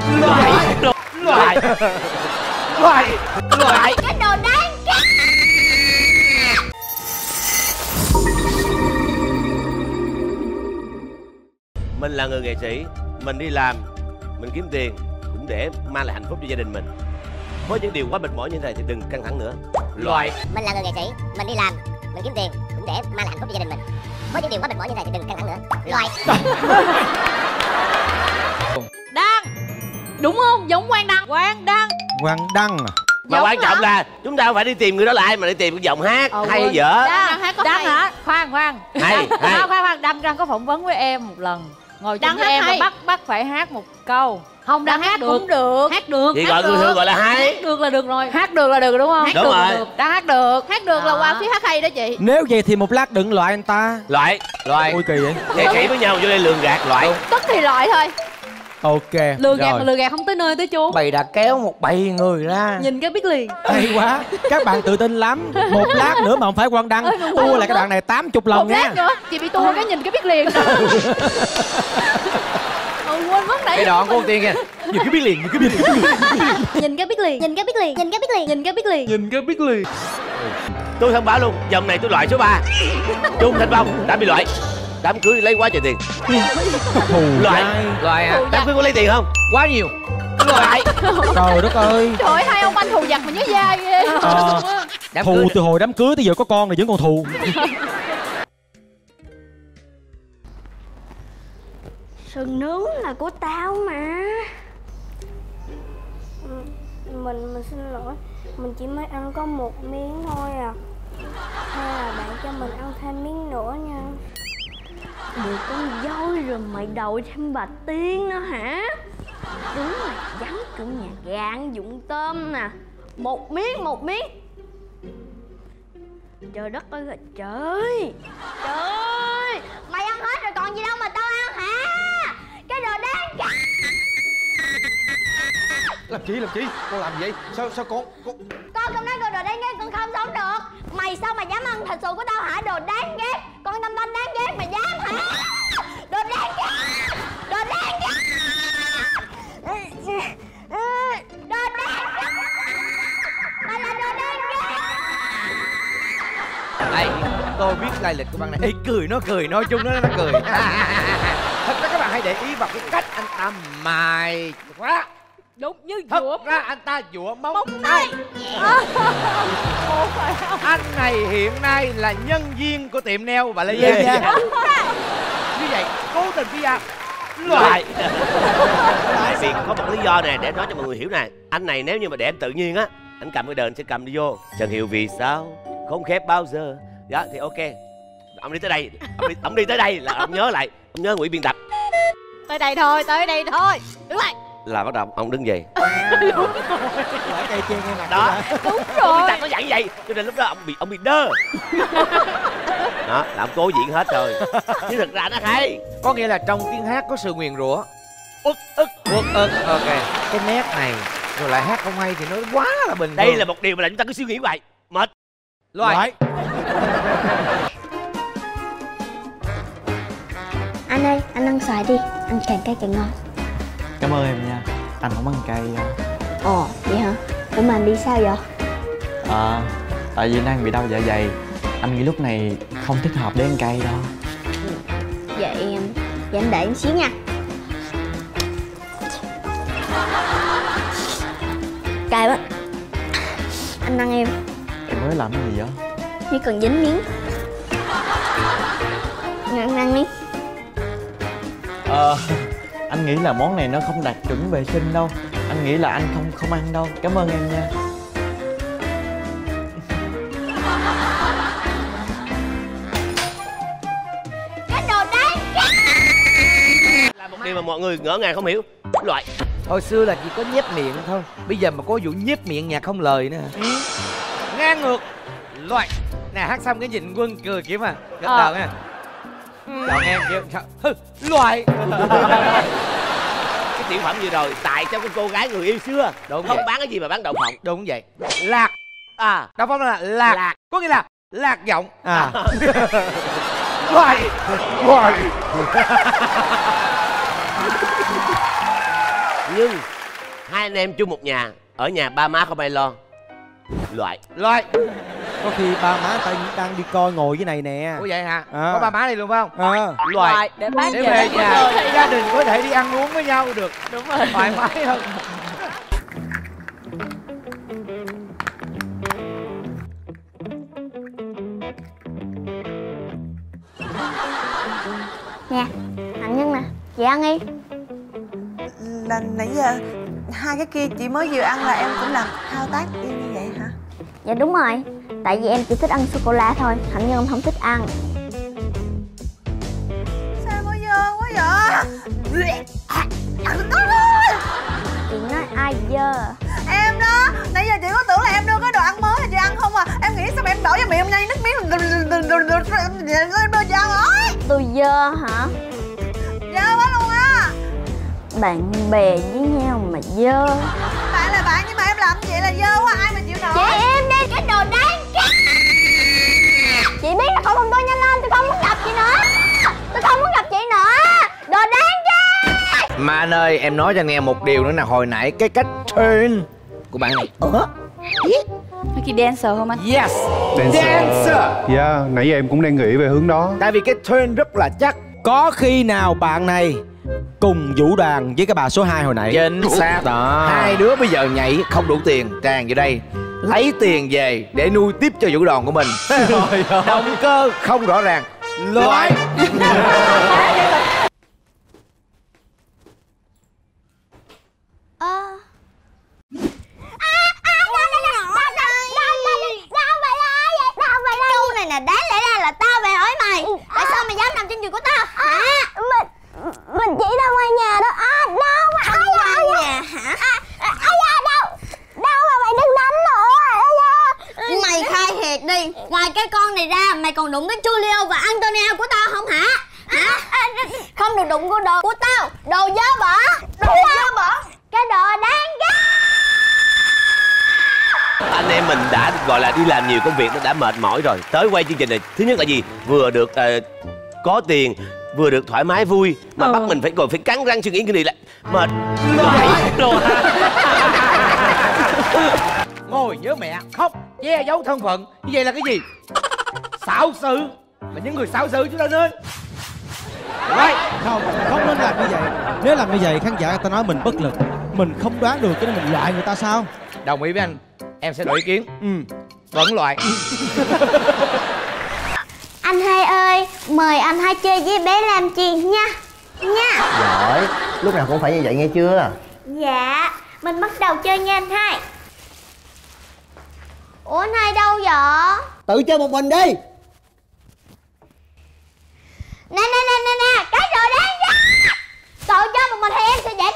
Loại cái đồ đáng ghét. Mình là người nghệ sĩ, mình đi làm, mình kiếm tiền cũng để mang lại hạnh phúc cho gia đình mình. Với những điều quá mệt mỏi như thế này thì đừng căng thẳng nữa. Loại. Mình là người nghệ sĩ, mình đi làm, mình kiếm tiền cũng để mang lại hạnh phúc cho gia đình mình. Với những điều quá mệt mỏi như thế này thì đừng căng thẳng nữa. Loại. Đăng. Đúng không? Giống Quang Đăng. Quang Đăng à? Mà quan trọng là chúng ta không phải đi tìm người đó là ai, mà đi tìm cái giọng hát hay hay dở. Đăng hả? Khoan. Hay. Khoan. Đăng có phỏng vấn với em một lần. Ngồi chung với em và bắt phải hát một câu. Không, Đăng hát cũng được. Hát được. Chị gọi người thường gọi là hay. Hát được là được rồi. Hát được là được đúng không? Đúng rồi. Đăng hát được. Hát được là qua phía hát hay đó chị. Nếu vậy thì một lát đừng loại anh ta. Loại. Ôi kỳ vậy. Nghệ sĩ với nhau vô đây lường gạt loại. Tức thì loại thôi. Ok. Lừa gạt không tới nơi tới chốn. Bày đã kéo một bầy người ra. Nhìn cái biết liền. Hay quá. Các bạn tự tin lắm. Một lát nữa mà không phải Quang Đăng tua lại cái đoạn này 80 lần nha. Một lát nữa chị bị tua cái nhìn cái biết liền. Quên mất nãy. Cái đoạn của tiên kìa. Nhìn cái biết liền. Nhìn cái biết liền. Tôi thông báo luôn, vòng này tôi loại số 3. Chung Thanh Phong đã bị loại. Đám cưới lấy quá trời tiền. Loại à? Đám cưới có lấy tiền không? Quá nhiều. Loại. Trời đất ơi. Trời ơi, hai ông anh thù giặc mà nhớ dai ghê. Thù từ hồi đám cưới tới giờ có con rồi vẫn còn thù. Sườn nướng là của tao mà. Mình xin lỗi, mình chỉ mới ăn có một miếng thôi à. Hay là bạn cho mình ăn thêm miếng nữa nha. Được con dâu rồi mày đòi thêm bà Tiên nữa hả? Đúng rồi, vắng cửa nhà gạn dụng tôm nè. Một miếng. Trời đất ơi là trời. Trời ơi, mày ăn hết rồi còn gì đâu mà tao ăn hả? Cái đồ đáng ghét. Làm chi? Con làm vậy? Sao con Con nói con đồ đáng ghét con không sống được. Mày sao mà dám ăn thịt sườn của tao hả? Đồ đáng ghét. Con Tâm Thanh đáng ghét mà dám hả? Đồ đáng ghét. Đồ đáng ghét. Đồ đáng ghét. Mày là đồ đáng ghét. Đây, tôi biết lai lịch của bạn này. Ê, cười, nói chung nó cười. Thật ra các bạn hãy để ý vào cái cách anh ta mài quá. Đúng như Thật dũa. ra anh ta dũa móng tay. Anh này hiện nay là nhân viên của tiệm nail bà Lê Giang nha. Như vậy cố tình phía ra loại. Tại vì có một lý do nè để nói cho mọi người hiểu nè. Anh này nếu như mà để em tự nhiên á, anh cầm cái đờn sẽ cầm đi vô. Chẳng hiểu vì sao không khép bao giờ. Đó thì ok. Ông đi tới đây, ông đi tới đây là ông nhớ lại, ông nhớ Ngụy biên tập. Tới đây thôi. Đứng lại. Là bắt đầu ông đứng dậy. lại cây chen ngay mặt Đó. Đúng Ngụy biên rồi. tập nó dặn vậy, cho nên lúc đó ông bị đơ. Đó, là ông cố diễn hết rồi. Chứ thực ra nó hay. Có nghĩa là trong tiếng hát có sự nguyền rủa. Uất ức. Ok. Cái nét này rồi lại hát không hay thì nó quá là bình thường. Đây là một điều mà chúng ta cứ suy nghĩ vậy. Mệt. Loại. Anh ơi, anh ăn xoài đi. Ăn càng cay càng ngon. Cảm ơn em nha. Anh không ăn cay đâu. Ồ, vậy hả? Ủa mà anh đi sao vậy? Tại vì đang bị đau dạ dày. Anh nghĩ lúc này không thích hợp để ăn cay đâu. Vậy anh đợi em xíu nha. Cay quá. Anh ăn em. Em mới làm cái gì vậy? Chỉ cần dính miếng. Anh ăn đi. Anh nghĩ là món này nó không đạt chuẩn vệ sinh đâu. Anh nghĩ là anh không ăn đâu. Cảm ơn em nha. Cái đồ đáng ghét. Là một điều mà mọi người ngỡ ngàng không hiểu. Loại. Hồi xưa là chỉ có nhếch miệng thôi. Bây giờ mà có vụ nhếch miệng nhạc không lời nữa. Ngang ngược. Loại. Nè hát xong cái nhìn Quân cười kiểu mà gật đầu nha. Chọn em kiểu loại. Cái tiểu phẩm vừa rồi tại cho cái cô gái người yêu xưa. Đúng không vậy. bán cái gì mà bán đậu phộng. Đúng vậy. Lạc. Đậu phộng là lạc. Có nghĩa là lạc giọng. Loại. Nhưng Hai anh em chung một nhà, ở nhà ba má không ai lo. Loại. Có khi ba má ta đang đi coi ngồi dưới này nè. Ủa vậy hả? Có ba má đi luôn phải không? Loại. Để bán Để về nhà gia đình có thể đi ăn uống với nhau được. Đúng rồi. Thoải mái hơn. Nè, Hạnh Nhân nè, chị ăn đi. Là nãy giờ hai cái kia chị mới vừa ăn là em cũng làm thao tác y như vậy hả? Dạ đúng rồi, tại vì em chỉ thích ăn sô-cô-la thôi, Hạnh Nhân không thích ăn. Sao có dơ quá vậy? Chị nói ai dơ? Em đó, nãy giờ chị có tưởng là em đưa cái đồ ăn mới là chị ăn không à. Em nghĩ sao mà em đổ vào miệng em nhai nước miếng em đưa chị ăn rồi. Tôi dơ hả? Dơ quá luôn á. Bạn bè với nhau mà dơ. Bạn là bạn nhưng mà em làm vậy là dơ quá, ai mà chịu nổi. Chị em đi, cái đồ đáng ghét. Chị biết là khẩu phần tôi nhanh lên, tôi không muốn gặp chị nữa. Tôi không muốn gặp chị nữa. Đồ đáng ghét. Mà anh ơi, em nói cho nghe một điều nữa nè. Hồi nãy cái cách turn của bạn này Cái kia dancer không anh? yes, dancer. Dạ, nãy giờ em cũng đang nghĩ về hướng đó. Tại vì cái turn rất là chắc. Có khi nào bạn này cùng vũ đoàn với cái bà số 2 hồi nãy? Chính xác đó. Hai đứa bây giờ nhảy không đủ tiền, tràn vô đây lấy tiền về để nuôi tiếp cho vũ đoàn của mình. Động cơ không rõ ràng. Loại. Câu này nè, đáng lẽ ra là tao về hỏi mày. Tại sao mày dám nằm trên giường của tao hả? Mình chỉ ra ngoài nhà đó. Đâu mà không ngoài nhà hả? Đâu mà mày đừng đánh nữa. Mày khai thiệt đi, ngoài cái con này ra mày còn đụng tới Julio và Antonio của tao không hả? Không được đụng vô đồ của tao. Đồ dơ bẩn. Đồ dơ bẩn. Cái đồ đáng ghét. Anh em mình đã gọi là đi làm nhiều công việc, nó đã mệt mỏi rồi. Tới quay chương trình này, thứ nhất là gì? Vừa được có tiền, vừa được thoải mái vui, mà bắt mình phải cắn răng suy nghĩ cái gì là mệt. Ngồi nhớ mẹ khóc che giấu thân phận như vậy là cái gì? Xạo sự. Mà những người xạo sự chúng ta nên Không nên làm như vậy. Nếu làm như vậy khán giả người ta nói mình bất lực, mình không đoán được cho nên mình loại người ta sao? Đồng ý với anh, em sẽ đổi ý kiến. Vẫn loại. Anh hai ơi, mời anh hai chơi với bé Lam Chiên nha. Giỏi, lúc nào cũng phải như vậy nghe chưa? Dạ, mình bắt đầu chơi nha anh hai. Ủa anh hai đâu vậy? Tự chơi một mình đi. Nè, cái đồ đáng ghét. Cậu chơi một mình thì em sẽ dạy